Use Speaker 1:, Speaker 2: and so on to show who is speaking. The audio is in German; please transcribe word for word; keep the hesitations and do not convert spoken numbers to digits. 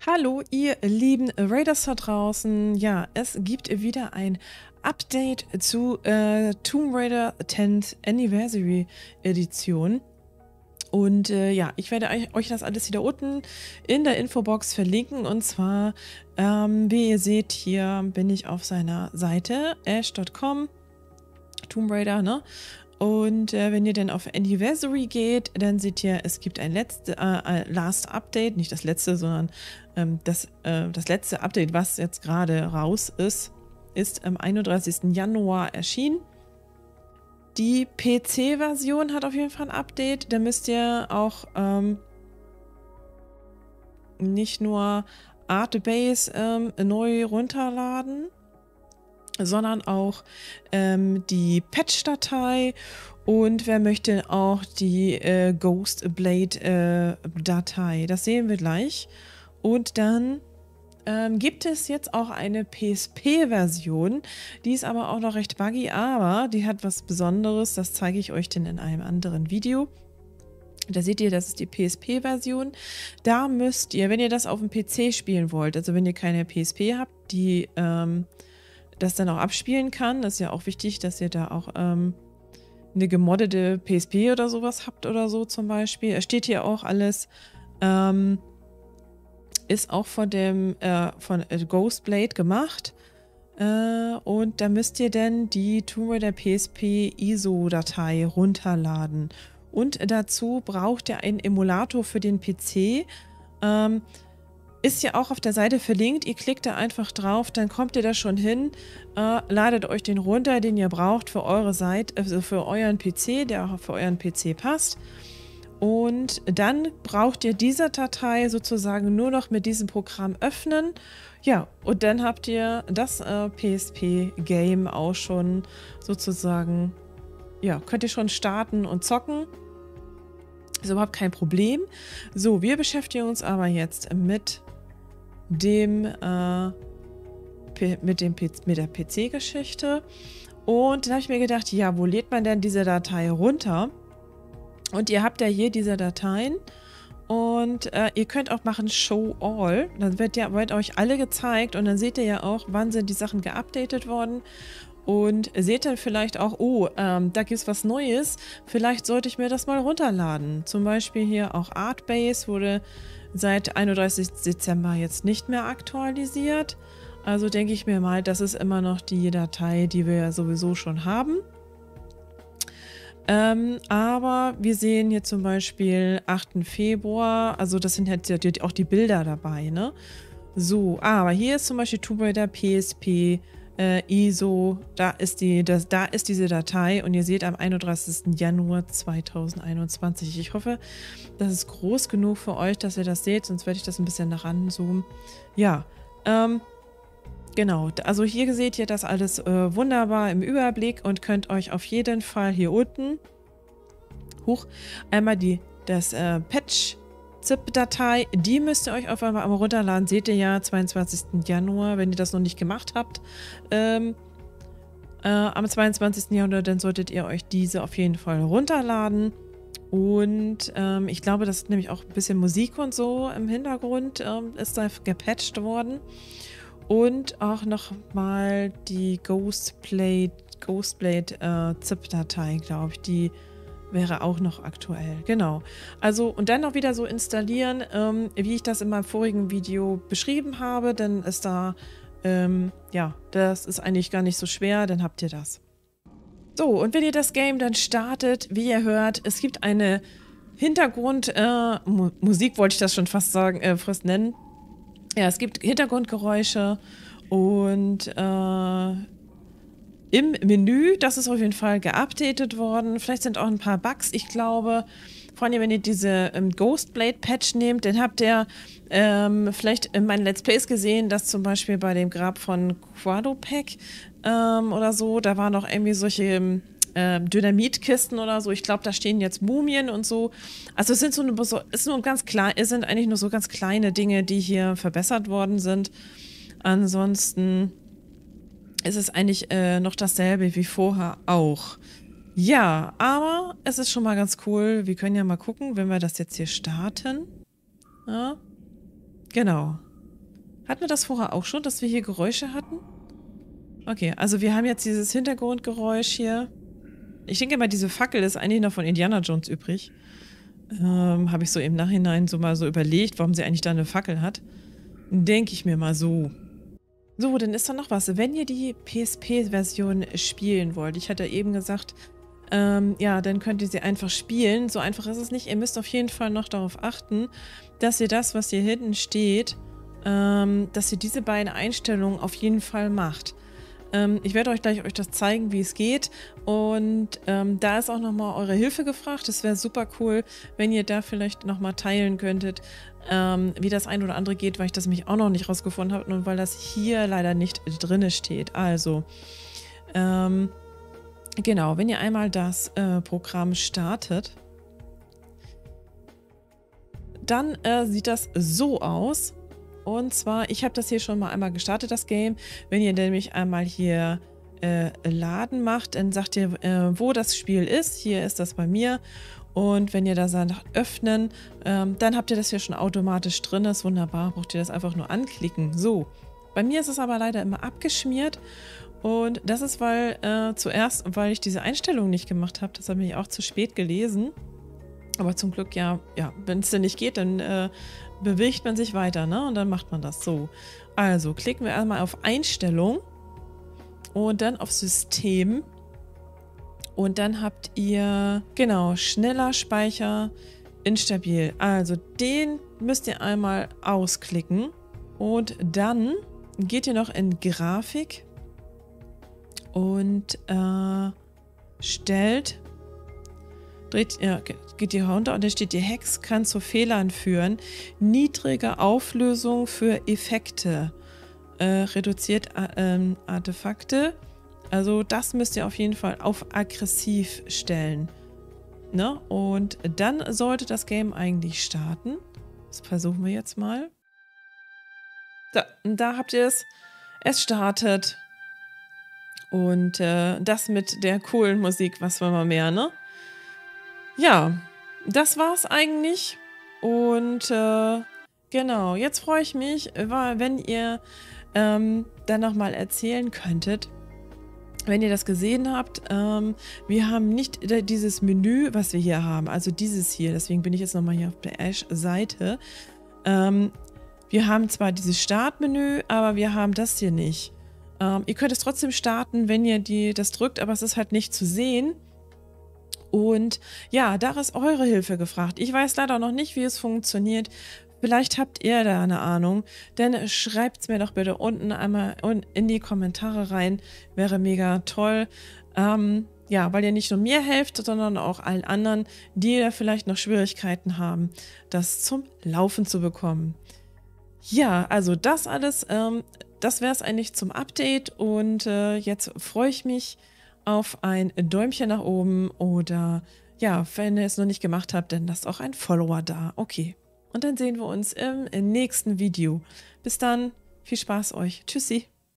Speaker 1: Hallo, ihr lieben Raiders da draußen. Ja, es gibt wieder ein Update zu äh, Tomb Raider tenth Anniversary Edition. Und äh, ja, ich werde euch das alles hier unten in der Infobox verlinken. Und zwar, ähm, wie ihr seht, hier bin ich auf seiner Seite, ash punkt com, Tomb Raider, ne? Und äh, wenn ihr dann auf Anniversary geht, dann seht ihr, es gibt ein letzte, äh, Last Update, nicht das letzte, sondern ähm, das, äh, das letzte Update, was jetzt gerade raus ist, ist am einunddreißigsten Januar erschienen. Die P C-Version hat auf jeden Fall ein Update. Da müsst ihr auch ähm, nicht nur Artbase ähm, neu runterladen, sondern auch ähm, die Patch-Datei und wer möchte auch die äh, Ghostblade-Datei. Äh, das sehen wir gleich. Und dann ähm, gibt es jetzt auch eine P S P-Version. Die ist aber auch noch recht buggy, aber die hat was Besonderes. Das zeige ich euch dann in einem anderen Video. Da seht ihr, das ist die P S P-Version. Da müsst ihr, wenn ihr das auf dem P C spielen wollt, also wenn ihr keine P S P habt, die ähm, das dann auch abspielen kann. Das ist ja auch wichtig, dass ihr da auch ähm, eine gemoddete P S P oder sowas habt oder so zum Beispiel. Es steht hier auch alles, ähm, ist auch von dem äh, von Ghostblade gemacht. Äh, und da müsst ihr dann die Tomb Raider P S P I S O-Datei runterladen. Und dazu braucht ihr einen Emulator für den P C. Ähm, Ist ja auch auf der Seite verlinkt. Ihr klickt da einfach drauf, dann kommt ihr da schon hin, äh, ladet euch den runter, den ihr braucht für eure Seite, also für euren P C, der auch für euren P C passt. Und dann braucht ihr diese Datei sozusagen nur noch mit diesem Programm öffnen. Ja, und dann habt ihr das äh, P S P-Game auch schon sozusagen, ja, könnt ihr schon starten und zocken. Ist überhaupt kein Problem. So, wir beschäftigen uns aber jetzt mit dem, äh, mit, dem mit der P C-Geschichte. Und dann habe ich mir gedacht, ja, wo lädt man denn diese Datei runter? Und ihr habt ja hier diese Dateien und äh, ihr könnt auch machen Show All. Dann wird ja wird euch alle gezeigt und dann seht ihr ja auch, wann sind die Sachen geupdatet worden. Und seht dann vielleicht auch, oh, ähm, da gibt es was Neues. Vielleicht sollte ich mir das mal runterladen. Zum Beispiel hier auch Artbase wurde seit einunddreißigsten Dezember jetzt nicht mehr aktualisiert. Also denke ich mir mal, das ist immer noch die Datei, die wir ja sowieso schon haben. Ähm, aber wir sehen hier zum Beispiel achten Februar, also das sind jetzt auch die Bilder dabei, ne? So, aber hier ist zum Beispiel Tomb Raider P S P äh, I S O, da ist, die, das, da ist diese Datei und ihr seht am einunddreißigsten Januar zweitausendeinundzwanzig. Ich hoffe, das ist groß genug für euch, dass ihr das seht, sonst werde ich das ein bisschen nach ranzoomen. Ja, ähm, genau, also hier seht ihr das alles äh, wunderbar im Überblick und könnt euch auf jeden Fall hier unten hoch einmal die, das äh, Patch-Zip-Datei, die müsst ihr euch auf einmal runterladen. Seht ihr ja, zweiundzwanzigsten Januar, wenn ihr das noch nicht gemacht habt, ähm, äh, am zweiundzwanzigsten Januar, dann solltet ihr euch diese auf jeden Fall runterladen. Und ähm, ich glaube, das ist nämlich auch ein bisschen Musik und so im Hintergrund, ähm, ist da gepatcht worden. Und auch nochmal die Ghostblade, Ghostblade äh, Zip-Datei, glaube ich, die wäre auch noch aktuell. Genau. Also, und dann noch wieder so installieren, ähm, wie ich das in meinem vorigen Video beschrieben habe, dann ist da, ähm, ja, das ist eigentlich gar nicht so schwer, dann habt ihr das. So, und wenn ihr das Game dann startet, wie ihr hört, es gibt eine Hintergrund, äh, Mu Musik wollte ich das schon fast sagen, äh, fast nennen. Ja, es gibt Hintergrundgeräusche und äh, im Menü, das ist auf jeden Fall geupdatet worden. Vielleicht sind auch ein paar Bugs, ich glaube. Vor allem, wenn ihr diese ähm, Ghostblade-Patch nehmt, dann habt ihr ähm, vielleicht in meinen Let's Plays gesehen, dass zum Beispiel bei dem Grab von Quadopec ähm, oder so, da waren noch irgendwie solche äh, Dynamitkisten oder so. Ich glaube, da stehen jetzt Mumien und so. Also es sind so eine, ist nur ganz klein, es sind eigentlich nur so ganz kleine Dinge, die hier verbessert worden sind. Ansonsten ist es eigentlich äh, noch dasselbe wie vorher auch. Ja, aber es ist schon mal ganz cool. Wir können ja mal gucken, wenn wir das jetzt hier starten. Ja, genau. Hatten wir das vorher auch schon, dass wir hier Geräusche hatten? Okay, also wir haben jetzt dieses Hintergrundgeräusch hier. Ich denke mal, diese Fackel ist eigentlich noch von Indiana Jones übrig. Ähm, habe ich so im Nachhinein so mal so überlegt, warum sie eigentlich da eine Fackel hat. Denke ich mir mal so. So, dann ist da noch was. Wenn ihr die P S P-Version spielen wollt, ich hatte eben gesagt, ähm, ja, dann könnt ihr sie einfach spielen. So einfach ist es nicht. Ihr müsst auf jeden Fall noch darauf achten, dass ihr das, was hier hinten steht, ähm, dass ihr diese beiden Einstellungen auf jeden Fall macht. Ähm, ich werde euch gleich euch das zeigen, wie es geht. Und ähm, da ist auch nochmal eure Hilfe gefragt. Das wäre super cool, wenn ihr da vielleicht nochmal teilen könntet, ähm, wie das ein oder andere geht, weil ich das mich auch noch nicht rausgefunden habe und weil das hier leider nicht drinne steht. Also, ähm, genau, wenn ihr einmal das äh, Programm startet, dann äh, sieht das so aus. Und zwar, ich habe das hier schon mal einmal gestartet, das Game. Wenn ihr nämlich einmal hier äh, Laden macht, dann sagt ihr, äh, wo das Spiel ist. Hier ist das bei mir. Und wenn ihr da sagt, öffnen, ähm, dann habt ihr das hier schon automatisch drin. Das ist wunderbar, braucht ihr das einfach nur anklicken. So, bei mir ist es aber leider immer abgeschmiert. Und das ist, weil äh, zuerst, weil ich diese Einstellung nicht gemacht habe. Das habe ich auch zu spät gelesen. Aber zum Glück, ja, ja, wenn es denn nicht geht, dann äh, bewegt man sich weiter, ne? Und dann macht man das so. Also klicken wir einmal auf Einstellung und dann auf System. Und dann habt ihr, genau, schneller Speicher, instabil. Also den müsst ihr einmal ausklicken. Und dann geht ihr noch in Grafik und äh, stellt... Dreht, ja, geht ihr runter und da steht, die Hex kann zu Fehlern führen. Niedrige Auflösung für Effekte. Äh, reduziert äh, Artefakte. Also das müsst ihr auf jeden Fall auf aggressiv stellen. Ne? Und dann sollte das Game eigentlich starten. Das versuchen wir jetzt mal. Da, da habt ihr es. Es startet. Und äh, das mit der coolen Musik, was wollen wir mehr, ne? Ja, das war's eigentlich. Und äh, genau, jetzt freue ich mich, wenn ihr ähm, dann nochmal erzählen könntet, wenn ihr das gesehen habt. Ähm, wir haben nicht dieses Menü, was wir hier haben, also dieses hier. Deswegen bin ich jetzt nochmal hier auf der Ash-Seite. Ähm, wir haben zwar dieses Startmenü, aber wir haben das hier nicht. Ähm, ihr könnt es trotzdem starten, wenn ihr die, das drückt, aber es ist halt nicht zu sehen. Und ja, da ist eure Hilfe gefragt. Ich weiß leider noch nicht, wie es funktioniert. Vielleicht habt ihr da eine Ahnung. Dann schreibt es mir doch bitte unten einmal in die Kommentare rein. Wäre mega toll. Ähm, ja, weil ihr nicht nur mir helft, sondern auch allen anderen, die da vielleicht noch Schwierigkeiten haben, das zum Laufen zu bekommen. Ja, also das alles, ähm, das wäre es eigentlich zum Update. Und äh, jetzt freue ich mich auf ein Däumchen nach oben oder ja, wenn ihr es noch nicht gemacht habt, dann lasst auch ein Follower da. Okay. Und dann sehen wir uns im nächsten Video. Bis dann. Viel Spaß euch. Tschüssi.